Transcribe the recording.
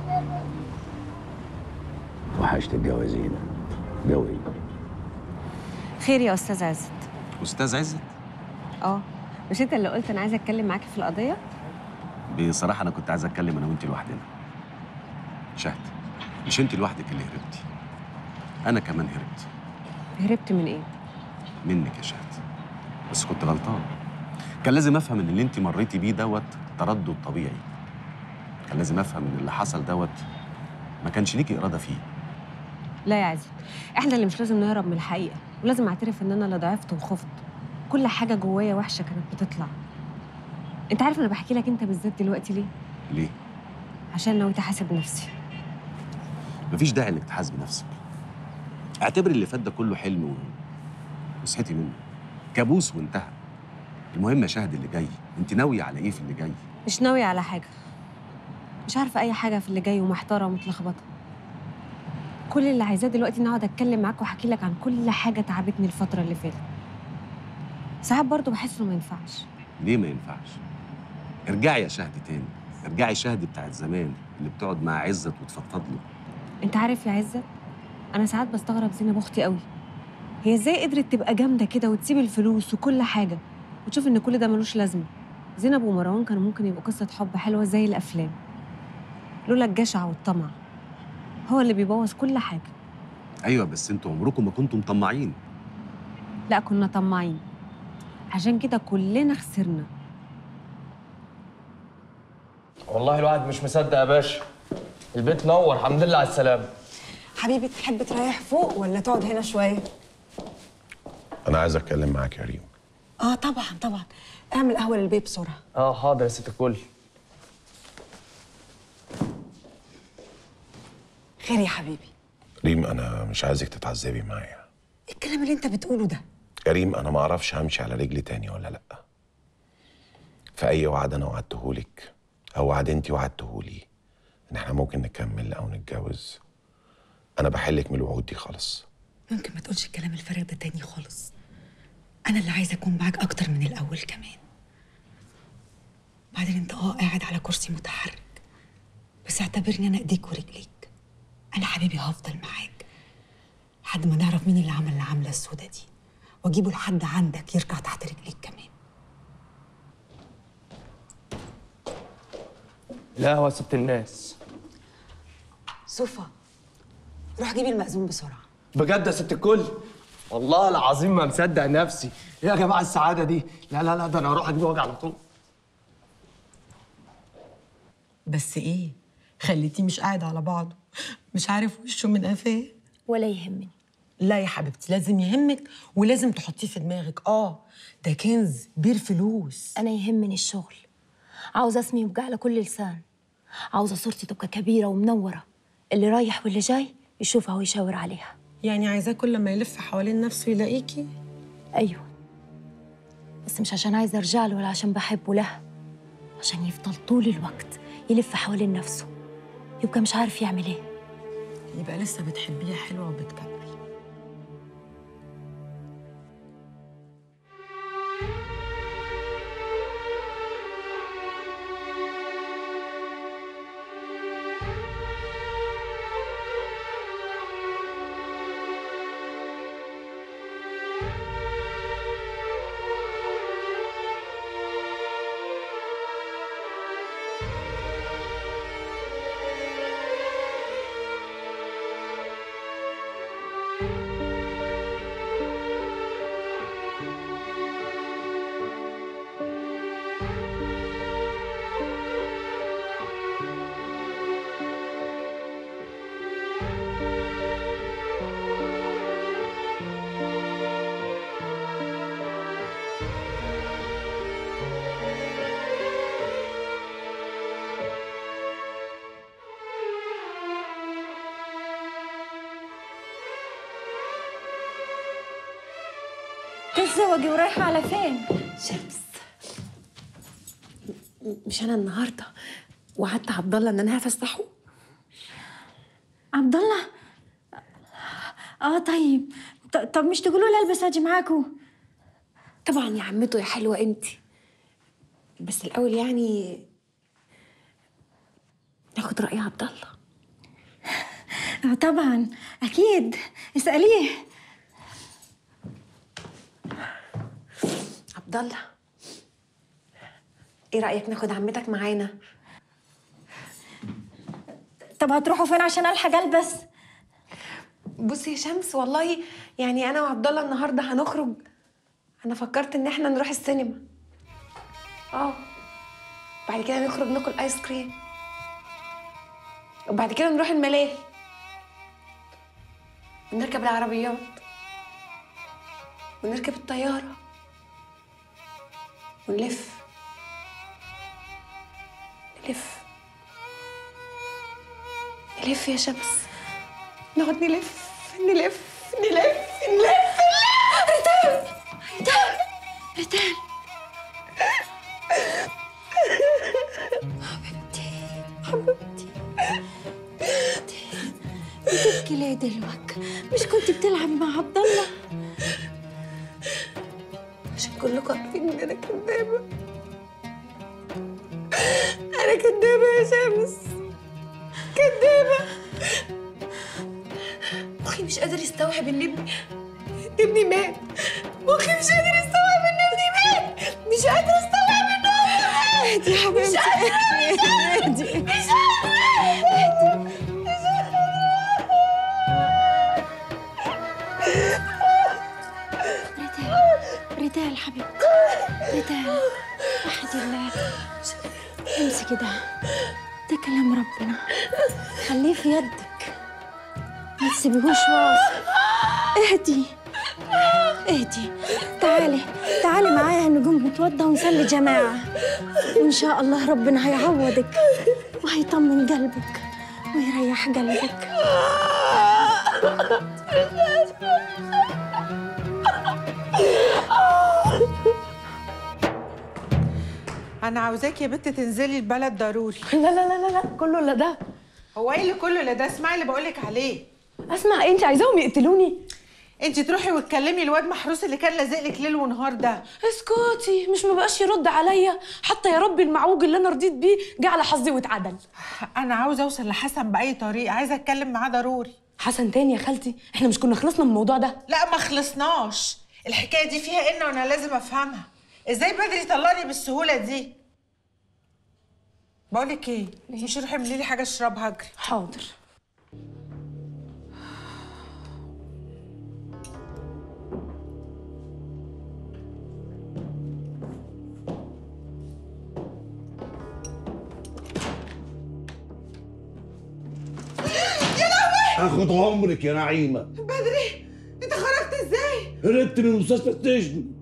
وحشت الجوازين. جوي. خير يا استاذ عزت. استاذ عزت؟ اه، مش انت اللي قلت انا عايزه اتكلم معاكي في القضيه؟ بصراحه انا كنت عايز اتكلم انا وانت لوحدنا. شهد، مش انت لوحدك اللي هربتي، انا كمان هربت. هربت من ايه؟ منك يا شهد. بس كنت غلطان. كان لازم افهم ان اللي انت مريتي بيه دوت تردد طبيعي. كان لازم افهم ان اللي حصل دوت ما كانش ليكي اراده فيه. لا يا عزت، احنا اللي مش لازم نهرب من الحقيقه، ولازم اعترف ان انا اللي ضعفت وخفت. كل حاجه جوايا وحشه كانت بتطلع. انت عارف انا بحكي لك انت بالذات دلوقتي ليه؟ ليه؟ عشان ناوي احاسب نفسي. مفيش داعي انك تحاسبي نفسك. اعتبري اللي فات ده كله حلم وصحيتي منه، كابوس وانتهى. المهم يا شهد اللي جاي، انت ناويه على ايه في اللي جاي؟ مش ناويه على حاجه، مش عارفه اي حاجه في اللي جاي ومحتاره ومتلخبطه. كل اللي عايزاه دلوقتي اني اقعد اتكلم معاك واحكي لك عن كل حاجه تعبتني الفتره اللي فاتت. ساعات برضه بحس انه ما ينفعش. ليه ما ينفعش؟ ارجعي يا شهد تاني، ارجعي شهد بتاعت زمان اللي بتقعد مع عزت وتفضفض له. انت عارف يا عزت، انا ساعات بستغرب زينب اختي قوي. هي ازاي قدرت تبقى جامده كده وتسيب الفلوس وكل حاجه وتشوف ان كل ده ملوش لازمه؟ زينب ومروان كانوا ممكن يبقوا قصه حب حلوه زي الافلام، لولا الجشع والطمع هو اللي بيبوظ كل حاجه. ايوه بس انتوا عمركم ما كنتم مطمعين. لا كنا طماعين، عشان كده كلنا خسرنا. والله الواحد مش مصدق يا باشا. البيت نور، الحمد لله على السلامة. حبيبي تحب تريح فوق ولا تقعد هنا شوية؟ أنا عايز أتكلم معاك يا ريم. طبعا طبعا، اعمل قهوة للبيت بسرعة. حاضر يا ست الكل. خير يا حبيبي؟ ريم أنا مش عايزك تتعذبي معايا. إيه الكلام اللي أنت بتقوله ده؟ يا ريم أنا ما أعرفش همشي على رجلي تاني ولا لأ. في أي وعد أنا وعدتهولك أو وعد أنتِ وعدتهولي إن إحنا ممكن نكمل أو نتجوز، أنا بحلك من الوعود دي خالص. ممكن ما تقولش الكلام الفارغ ده تاني خالص. أنا اللي عايزة أكون معاك أكتر من الأول كمان. بعدين أنت قاعد على كرسي متحرك، بس اعتبرني أنا إيديك ورجليك. أنا حبيبي هفضل معاك لحد ما نعرف مين اللي عمل العملة السودة دي، وأجيبه لحد عندك يركع تحت رجليك كمان. القهوة يا ست الناس. صوفا، روح جيبي المأذون بسرعة. بجد يا ست الكل؟ والله العظيم ما مصدق نفسي. ايه يا جماعة السعادة دي؟ لا لا لا، ده أنا هروح أجيب وجع على طول. بس ايه، خليتيه مش قاعد على بعضه، مش عارف وشه من قفاه. ولا يهمني. لا يا حبيبتي، لازم يهمك ولازم تحطيه في دماغك. ده كنز بير فلوس. انا يهمني الشغل، عاوزه اسمي يبقى على كل لسان، عاوزه صورتي تبقى كبيره ومنوره، اللي رايح واللي جاي يشوفها ويشاور عليها. يعني عايزاه كل ما يلف حوالين نفسه يلاقيكي؟ ايوه، بس مش عشان عايزه ارجع له ولا عشان بحبه، لا، عشان يفضل طول الوقت يلف حوالين نفسه، يبقى مش عارف يعمل ايه. يبقى لسه بتحبيه حلوه وبتكبري. تتزوجي ورايحه على فين؟ شمس، مش أنا النهاردة وعدت عبد الله إن أنا هفسحه؟ عبد الله؟ طيب، طب مش تقولوا لي البس اجي معاكم؟ طبعا يا عمته يا حلوة أنت، بس الأول يعني ناخد رأي عبد الله. طبعا اكيد، اساليه. عبد الله، ايه رايك ناخد عمتك معانا؟ طب هتروحوا فين عشان الحق البس؟ بصي يا شمس، والله يعني انا وعبد الله النهارده هنخرج. انا فكرت ان احنا نروح السينما. بعد كده نخرج ناكل ايس كريم، وبعد كده نروح الملاهي ونركب العربيات ونركب الطياره ونلف نلف يا شمس، نقعد نلف نلف نلف نلف. ريتال حبيبتي بتبكي ليه دلوقتي؟ مش كنت بتلعبي مع عبد الله؟ عشان كلكم عارفين ان انا كدابه. انا كدابه يا شمس، كدابه. مخي مش قادر يستوعب ان ابني مات. مخي مش قادر يستوعب ان ابني مات. مش قادر استوعب ان هو مات. اهدي يا حبيبتي، اهدي. مش ريتال حبيبتي، ريتال وحدي الله، امسكي ده كلام ربنا، خليه في يدك، ما تسيبيهوش واصل. اهدي، تعالي معايا نقوم نتوضى ونصلي جماعة، وإن شاء الله ربنا هيعوضك وهيطمن قلبك ويريح قلبك. أنا عاوزاك يا بنت تنزلي البلد ضروري. لا لا لا لا، كله لا ده. هو ايه اللي كله لا ده؟ اسمعي اللي بقولك عليه. اسمع ايه؟ انت عايزاهم يقتلوني؟ انت تروحي وتكلمي الواد محروس اللي كان لازق لك ليل ونهار ده. اسكتي، مش مبقاش يرد عليا حتى. يا ربي المعوج اللي انا رضيت بيه جه على حظي واتعدل. انا عاوزه اوصل لحسن باي طريقه، عايزه اتكلم معاه ضروري. حسن تاني يا خالتي؟ احنا مش كنا خلصنا من الموضوع ده؟ لا ما خلصناش، الحكايه دي فيها ان وانا لازم افهمها. ازاي بدري طلعني بالسهوله دي؟ بقولك ايه، مش روحي اعملي لي حاجه اشربها اجري. حاضر. اخد عمرك يا نعيمه. بدري، انت خرجت ازاي؟ هربت من مستشفى السجن.